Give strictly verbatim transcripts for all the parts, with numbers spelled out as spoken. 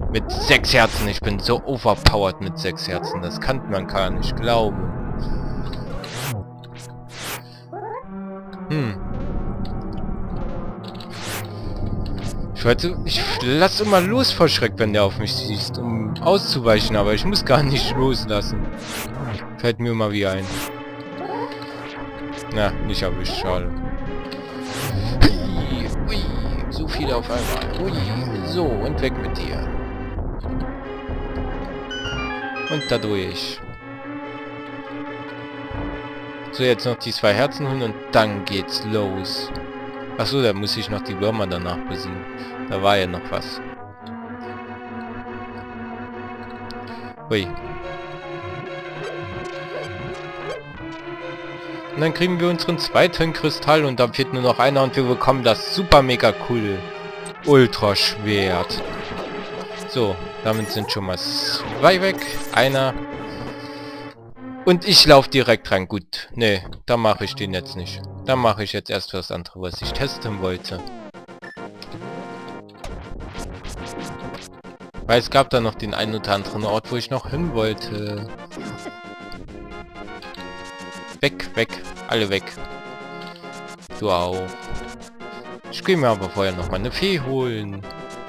Mit sechs Herzen. Ich bin so overpowered mit sechs Herzen. Das kann man gar nicht glauben. Hm. Ich wollte... Ich lasse immer los vor Schreck, wenn der auf mich schießt, um auszuweichen. Aber ich muss gar nicht loslassen. Fällt mir immer wieder ein. Na, nicht erwischt. Schade. Ui, ui, so viel auf einmal. Ui, so, und weg mit dir. Und dadurch. So, jetzt noch die zwei Herzen holen und dann geht's los. Achso, da muss ich noch die Würmer danach besiegen. Da war ja noch was. Ui. Und dann kriegen wir unseren zweiten Kristall und dann fehlt nur noch einer und wir bekommen das super mega cool Ultra Schwert. So, damit sind schon mal zwei weg. Einer. Und ich laufe direkt rein. Gut. Nee, da mache ich den jetzt nicht. Da mache ich jetzt erst was anderes, was ich testen wollte. Weil es gab da noch den einen oder anderen Ort, wo ich noch hin wollte. Weg, weg. Alle weg. Du auch. Ich gehe mir aber vorher noch mal eine Fee holen.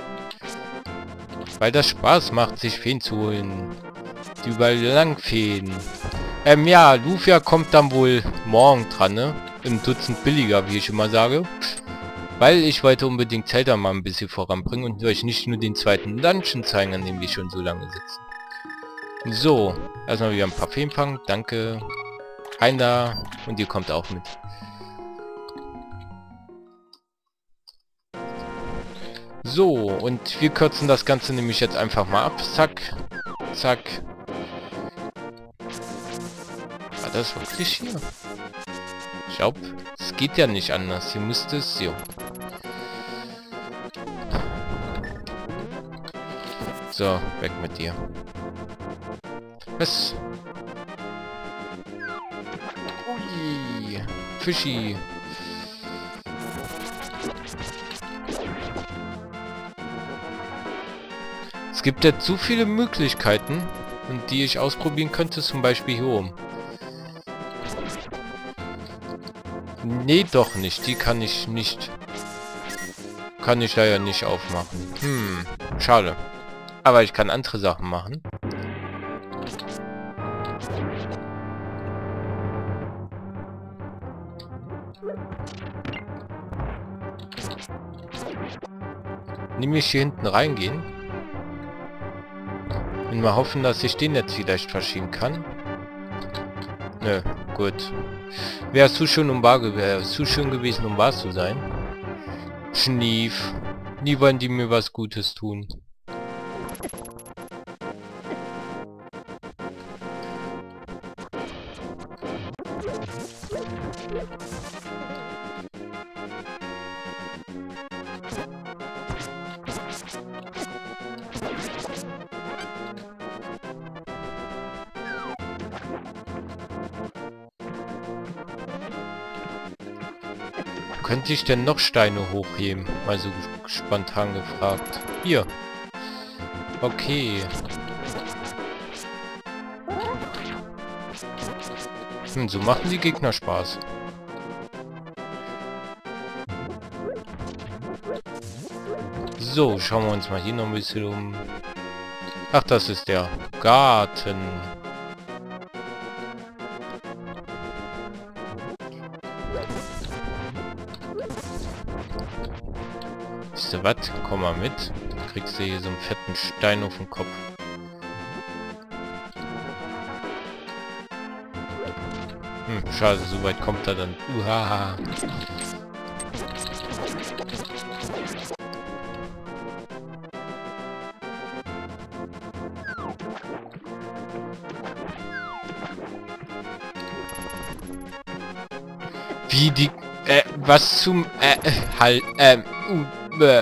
Weil das Spaß macht, sich Feen zu holen. Die überall lang feen. Ähm, ja, Lufia kommt dann wohl morgen dran, ne? Im Dutzend billiger, wie ich immer sage. Weil ich wollte unbedingt Zelda mal ein bisschen voranbringen und euch nicht nur den zweiten Dungeon zeigen, an dem wir schon so lange sitzen. So, erstmal wieder ein paar Feen fangen. Danke. Rein da. Und ihr kommt auch mit. So, und wir kürzen das Ganze nämlich jetzt einfach mal ab. Zack. Zack. War das wirklich hier? Ich glaube, es geht ja nicht anders. Hier müsste es... Jo. So, weg mit dir. Was? Ui. Fischi. Es gibt jetzt so viele Möglichkeiten, und die ich ausprobieren könnte, zum Beispiel hier oben. Nee, doch nicht. Die kann ich nicht... Kann ich leider nicht aufmachen. Hm, schade. Aber ich kann andere Sachen machen. Nämlich hier hinten reingehen. Und mal hoffen, dass ich den jetzt vielleicht verschieben kann. Nö, gut. Wäre zu schön, um wahr wäre zu schön gewesen, um wahr zu sein. Schnief. Nie wollen die mir was Gutes tun. Könnte ich denn noch Steine hochheben? Mal so spontan gefragt. Hier. Okay. Hm, so machen die Gegner Spaß. So, schauen wir uns mal hier noch ein bisschen um. Ach, das ist der Garten. Wisst ihr was? Komm mal mit. Dann kriegst du hier so einen fetten Stein auf den Kopf. Hm, schade, so weit kommt er dann. Uhaha. Wie die... Äh, was zum... Äh, halt... Ähm... Uh, äh.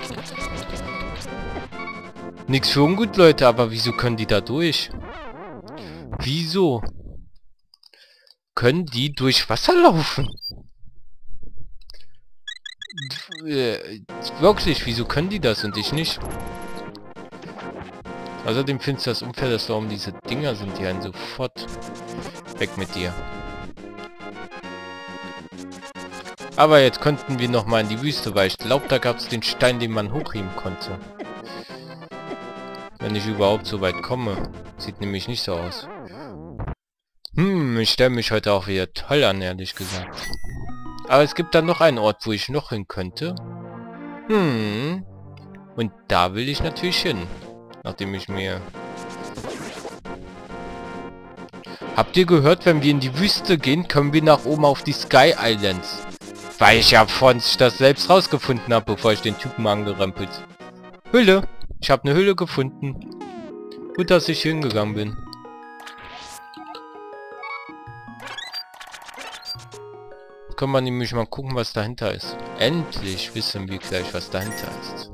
Nix für ungut, Leute, aber wieso können die da durch? Wieso? Können die durch Wasser laufen? Äh, wirklich, wieso können die das und ich nicht? Außerdem findest du das unfair, dass warum diese Dinger sind, die einen sofort weg mit dir. Aber jetzt könnten wir noch mal in die Wüste, weil ich glaube, da gab es den Stein, den man hochheben konnte. Wenn ich überhaupt so weit komme. Sieht nämlich nicht so aus. Hm, ich stelle mich heute auch wieder toll an, ehrlich gesagt. Aber es gibt dann noch einen Ort, wo ich noch hin könnte. Hm. Und da will ich natürlich hin. Nachdem ich mir... Habt ihr gehört, wenn wir in die Wüste gehen, können wir nach oben auf die Sky Islands. Weil ich ja von das selbst rausgefunden habe, bevor ich den Typen angerempelt. Hülle. Ich habe eine Hülle gefunden. Gut, dass ich hingegangen bin. Jetzt können wir nämlich mal gucken, was dahinter ist. Endlich wissen wir gleich, was dahinter ist.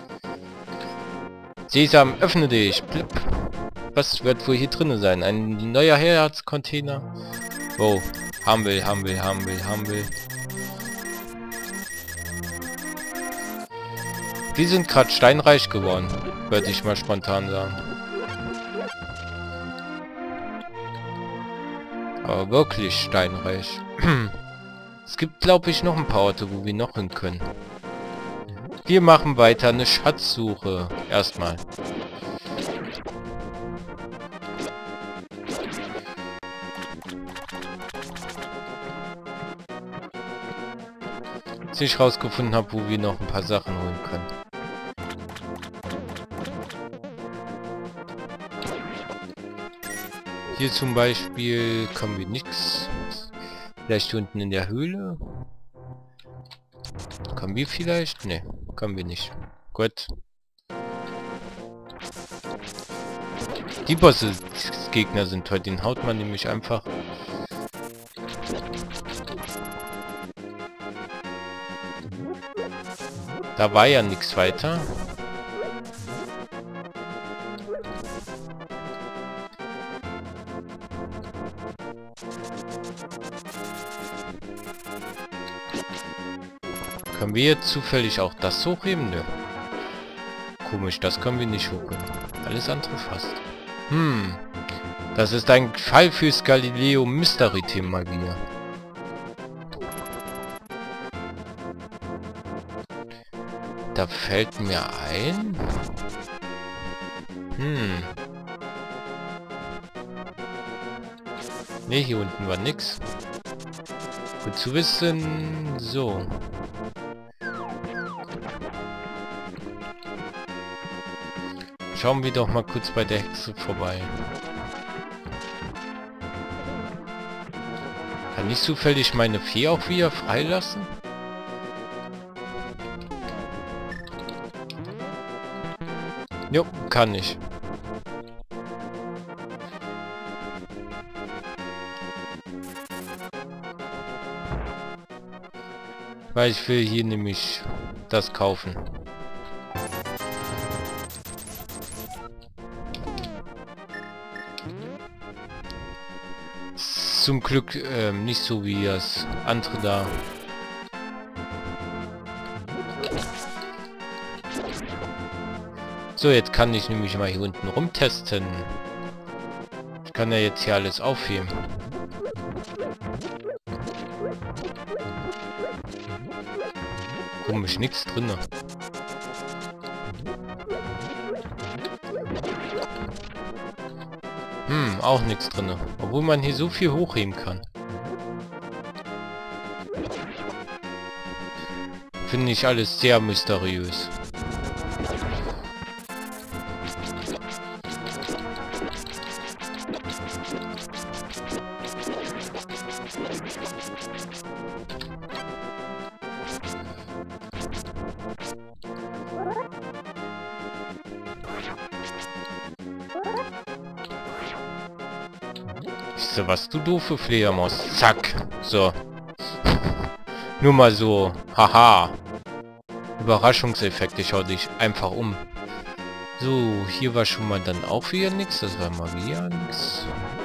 Sesam, öffne dich. Blip. Was wird wohl hier drin sein? Ein neuer Herzcontainer. Oh, haben will, haben will, haben will, haben will. Wir sind gerade steinreich geworden, würde ich mal spontan sagen. Aber wirklich steinreich. Es gibt, glaube ich, noch ein paar Orte, wo wir noch hin können. Wir machen weiter eine Schatzsuche. Erstmal. Bis ich rausgefunden habe, wo wir noch ein paar Sachen holen können. Hier zum Beispiel können wir nichts. Vielleicht hier unten in der Höhle. Können wir vielleicht? Ne, können wir nicht. Gut. Die Bosse Gegner sind heute. Den haut man nämlich einfach. Da war ja nichts weiter. Können wir jetzt zufällig auch das hochheben? Nö. Komisch, das können wir nicht hochheben. Alles andere fast. Hm. Das ist ein Fall fürs Galileo Mystery Thema mal wieder. Da fällt mir ein... Hm. Ne, hier unten war nix. Gut zu wissen. So. Schauen wir doch mal kurz bei der Hexe vorbei. Kann ich zufällig meine Fee auch wieder freilassen? Jo, kann ich. Weil ich will hier nämlich das kaufen. Zum Glück ähm, nicht so wie das andere da. So, jetzt kann ich nämlich mal hier unten rumtesten. Ich kann ja jetzt hier alles aufheben. Komisch, nichts drin. Hm, auch nichts drin. Obwohl man hier so viel hochheben kann. Finde ich alles sehr mysteriös. Was, du doofe Fledermaus. Zack. So. Nur mal so. Haha. Überraschungseffekt. Ich hau dich einfach um. So, hier war schon mal dann auch wieder nichts. Das war mal wieder nichts.